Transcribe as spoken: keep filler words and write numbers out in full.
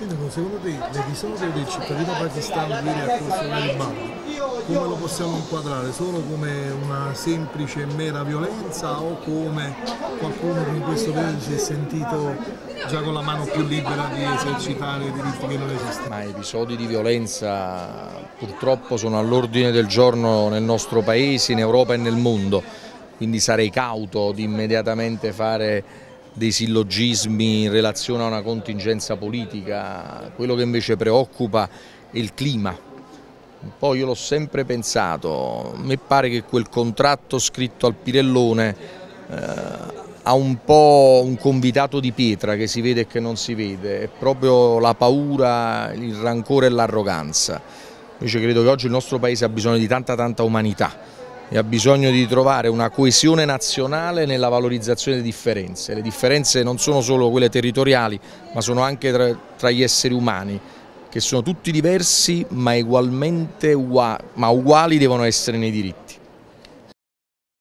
Sindaco, secondo te l'episodio del cittadino pakistano ieri a Corso Garibaldi come lo possiamo inquadrare? Solo come una semplice e mera violenza o come qualcuno che in questo periodo si è sentito già con la mano più libera di esercitare i diritti che non esistono? Ma episodi di violenza purtroppo sono all'ordine del giorno nel nostro paese, in Europa e nel mondo, quindi sarei cauto di immediatamente fare dei sillogismi in relazione a una contingenza politica. Quello che invece preoccupa è il clima. Poi io l'ho sempre pensato, a me pare che quel contratto scritto al Pirellone eh, ha un po' un convitato di pietra che si vede e che non si vede, è proprio la paura, il rancore e l'arroganza. Invece credo che oggi il nostro Paese ha bisogno di tanta tanta umanità e ha bisogno di trovare una coesione nazionale nella valorizzazione delle differenze. Le differenze non sono solo quelle territoriali, ma sono anche tra, tra gli esseri umani, che sono tutti diversi ma ugualmente uguali, ma uguali devono essere nei diritti.